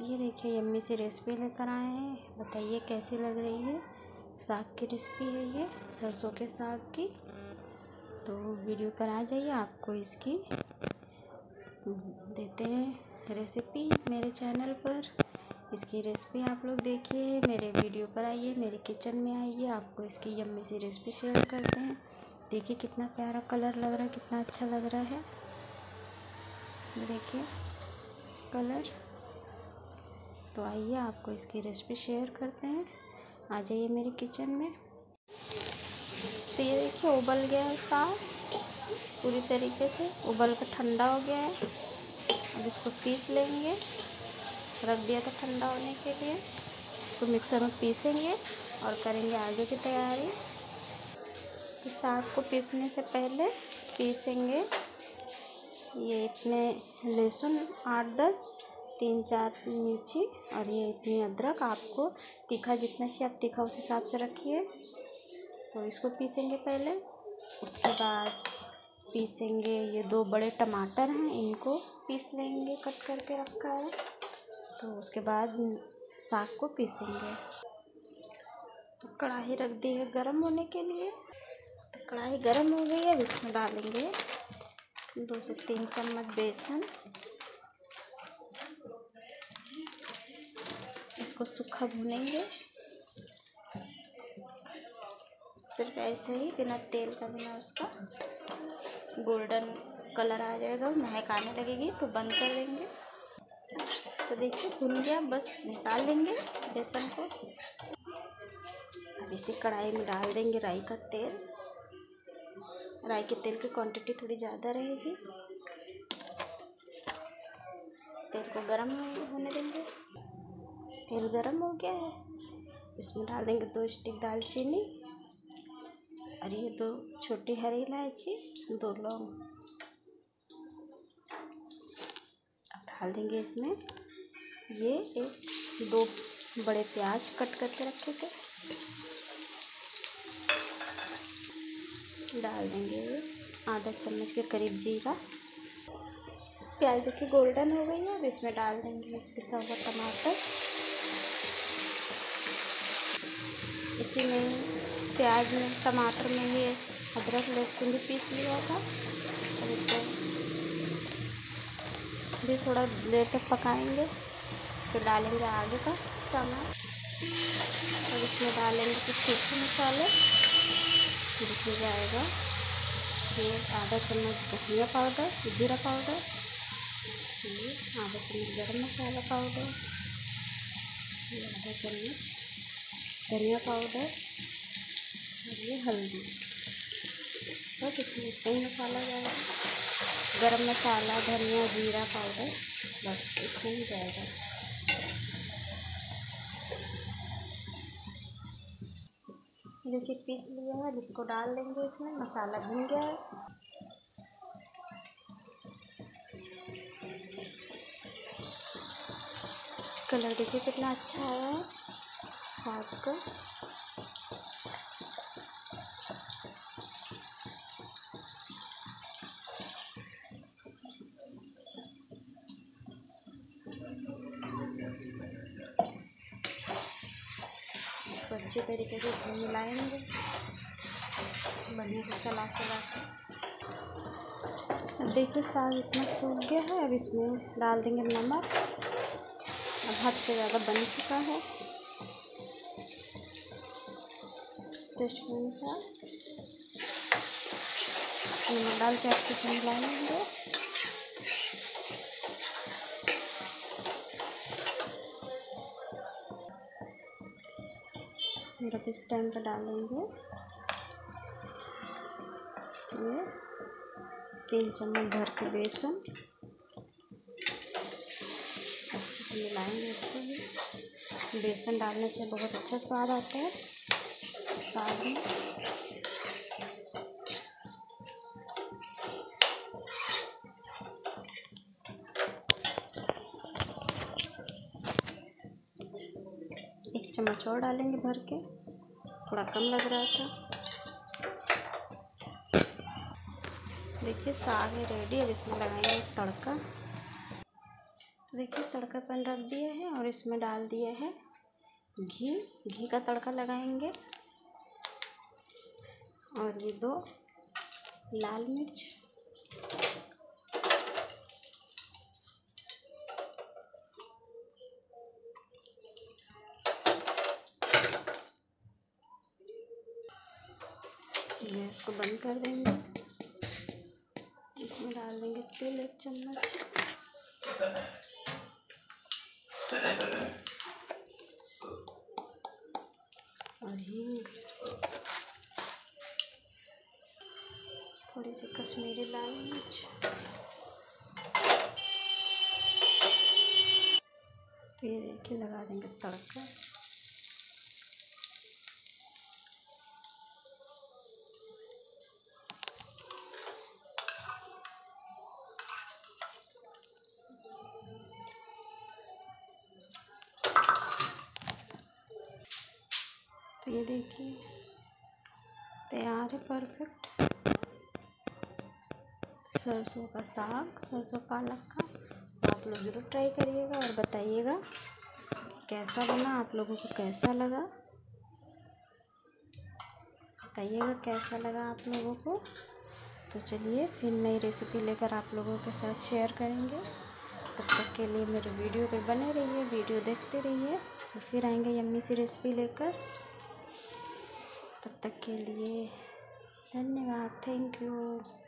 ये देखिए यम्मी सी रेसिपी लेकर आए हैं। बताइए कैसी लग रही है। साग की रेसिपी है ये, सरसों के साग की। तो वीडियो पर आ जाइए, आपको इसकी देते हैं रेसिपी मेरे चैनल पर। इसकी रेसिपी आप लोग देखिए, मेरे वीडियो पर आइए, मेरे किचन में आइए, आपको इसकी यम्मी सी रेसिपी शेयर करते हैं। देखिए कितना प्यारा कलर लग रहा है, कितना अच्छा लग रहा है। देखिए कलर। तो आइए आपको इसकी रेसिपी शेयर करते हैं। आ जाइए मेरे किचन में। तो ये देखिए उबल गया है साग, पूरी तरीके से उबल कर ठंडा हो गया है। अब इसको पीस लेंगे, रख दिया था ठंडा होने के लिए। तो मिक्सर में पीसेंगे और करेंगे आगे की तैयारी। तो साग को पीसने से पहले पीसेंगे ये इतने लहसुन 8-10, 3-4 मिर्ची और ये इतनी अदरक। आपको तीखा जितना चाहिए आप तीखा उस हिसाब से रखिए। तो इसको पीसेंगे पहले। उसके बाद पीसेंगे ये 2 बड़े टमाटर हैं, इनको पीस लेंगे, कट करके रखा है। तो उसके बाद साग को पीसेंगे। तो कढ़ाई रख दी है गरम होने के लिए। तो कढ़ाई गरम हो गई है, अब इसमें डालेंगे 2 से 3 चम्मच बेसन। इसको सूखा भूनेंगे, सिर्फ ऐसे ही, बिना तेल का, बिना उसका। गोल्डन कलर आ जाएगा, महक आने लगेगी तो बंद कर देंगे। तो देखिए भुन गया, बस निकाल लेंगे बेसन को। अब इसी कढ़ाई में डाल देंगे राई का तेल। राई के तेल की क्वांटिटी थोड़ी ज़्यादा रहेगी। तेल को गरम होने देंगे। तेल गरम हो गया है, इसमें डाल देंगे 2 स्टिक दालचीनी और ये 2 छोटी हरी इलायची, 2 लौंग। अब डाल देंगे इसमें ये 2 बड़े प्याज कट करके रखे थे, डाल देंगे आधा चम्मच के करीब जीरा। प्याज देखिए गोल्डन हो गई है। अब इसमें डाल देंगे पिसा हुआ टमाटर। इसी में प्याज में, टमाटर में ही अदरक लहसुन भी पीस लिया था। और इसको भी थोड़ा देर तक पकाएंगे। फिर डालेंगे आगे का सामान। और इसमें डालेंगे कुछ सूखे मसाले, जिसमें जाएगा ये आधा चम्मच धनिया पाउडर, जीरा पाउडर, ये आधा चम्मच गरम मसाला पाउडर, ये आधा चम्मच धनिया पाउडर और ये हल्दी। बस इसमें इतना ही मसाला जाएगा, गरम मसाला, धनिया, जीरा पाउडर, बस इतना ही जाएगा। देखिए पीस लिया है, इसको डाल देंगे इसमें। मसाला भून गया है। कलर देखिए कितना अच्छा आया है साग का। इसको अच्छी तरीके से इसमें मिलाएंगे, बढ़िया से चला के। अब देखिए साग इतना सूख गया है। अब इसमें डाल देंगे नमक। अब हद से ज़्यादा बन चुका है, टेस्ट के अनुसार नमक डाल के अच्छे से मिलाएंगे। फिर अब इस टाइम पर डालेंगे ये 3 चम्मच भर के बेसन। अच्छे से मिलाएंगे इसको भी। बेसन डालने से बहुत अच्छा स्वाद आता है साग में। एक चम्मच और डालेंगे भर के, थोड़ा कम लग रहा था। देखिए साग है रेडी। अब इसमें लगाएंगे तड़का। देखिए तड़का पैन रख दिए हैं और इसमें डाल दिए हैं घी का तड़का लगाएंगे। और ये 2 लाल मिर्च, गैस को बंद कर देंगे। इसमें डाल देंगे तेल 1 चम्मच, और हींग, थोड़ी सी कश्मीरी लाल मिर्च। तो ये देखिए लगा देंगे तड़का। तो ये देखिए तैयार है परफेक्ट सरसों का साग, सरसों पालक का। तो आप लोग ज़रूर ट्राई करिएगा और बताइएगा कैसा बना, आप लोगों को कैसा लगा, बताइएगा कैसा लगा आप लोगों को। तो चलिए फिर नई रेसिपी लेकर आप लोगों के साथ शेयर करेंगे। तब तक के लिए मेरे वीडियो पे बने रहिए, वीडियो देखते रहिए। तो फिर आएंगे यम्मी सी रेसिपी लेकर। तब तक के लिए धन्यवाद, थैंक यू।